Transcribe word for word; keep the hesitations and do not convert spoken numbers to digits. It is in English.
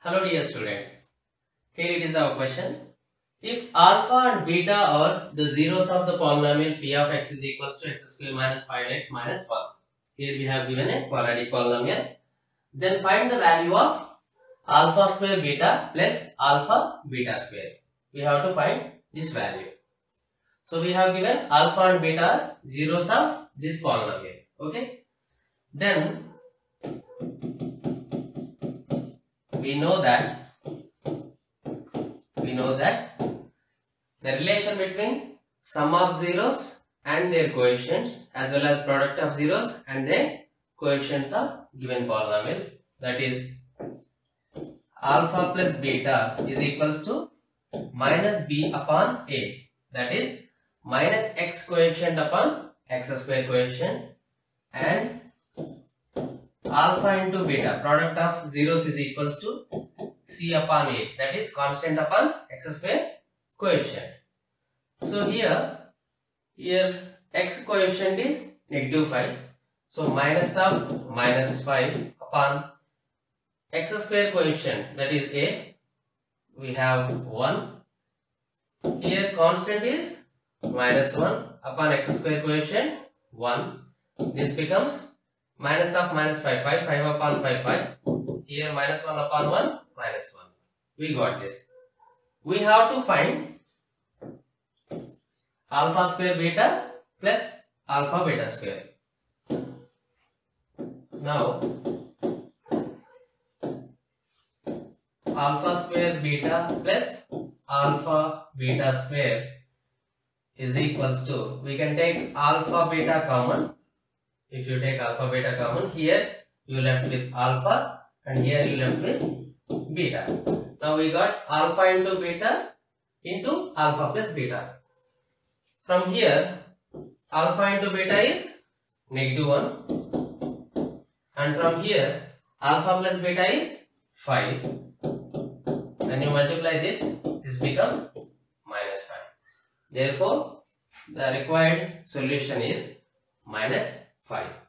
Hello dear students, here it is our question. If alpha and beta are the zeros of the polynomial p of x is equals to x square minus five x minus one. Here we have given a quadratic polynomial. Then find the value of alpha square beta plus alpha beta square. We have to find this value. So we have given alpha and beta are zeros of this polynomial. Okay. Then we know that we know that the relation between sum of zeros and their coefficients as well as product of zeros and their coefficients of given polynomial, that is alpha plus beta is equals to minus b upon a, that is minus x coefficient upon x square coefficient, and alpha into beta product of zeros is equals to c upon a, that is constant upon x square coefficient. So here here x coefficient is negative five, so minus of minus five upon x square coefficient, that is a, we have one. Here constant is minus one upon x square coefficient one. This becomes minus of minus five, five, five upon five, five. Here minus one upon one, minus one. We got this. We have to find alpha square beta plus alpha beta square. Now, alpha square beta plus alpha beta square is equals to, we can take alpha beta common. If you take alpha beta common, here you left with alpha and here you left with beta. Now we got alpha into beta into alpha plus beta. From here alpha into beta is negative one, and from here alpha plus beta is five. When you multiply this, this becomes minus five. Therefore the required solution is minus five.